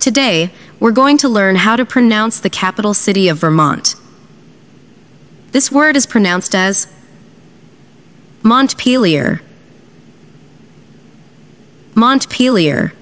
Today, we're going to learn how to pronounce the capital city of Vermont. This word is pronounced as Montpelier. Montpelier.